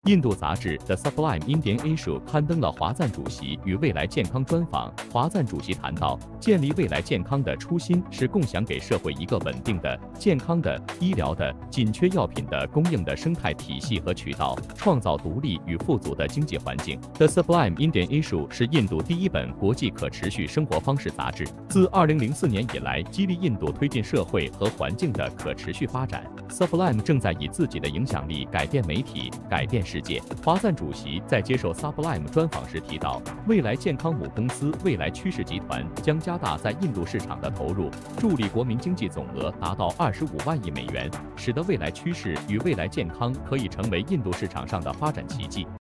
印度杂志《The Sublime Indian Issue》刊登了华赞主席与未来健康专访。华赞主席谈到，建立未来健康的初心是共享给社会一个稳定的、健康的、医疗的、紧缺药品的供应的生态体系和渠道，创造独立与富足的经济环境。《The Sublime Indian Issue》是印度第一本国际可持续生活方式杂志，自2004年以来，激励印度推进社会和环境的可持续发展。Sublime 正在以自己的影响力改变媒体，改变世界。华赞主席在接受 Sublime 专访时提到，未来健康母公司未来趋势集团将加大在印度市场的投入，助力国民经济总额达到25万亿美元，使得未来趋势与未来健康可以成为印度市场上的发展奇迹。